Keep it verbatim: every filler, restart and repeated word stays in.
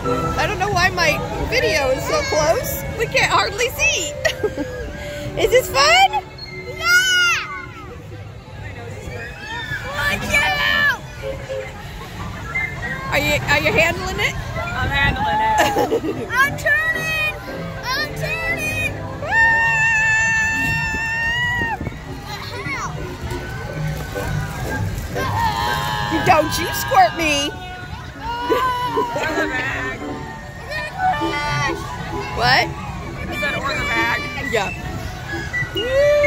I don't know why my video is so close. We can't hardly see. Is this fun? Yeah! Watch out! Are you are you handling it? I'm handling it. I'm turning! I'm turning! Don't you squirt me. Or the bag. What? I said or the bag. Yeah.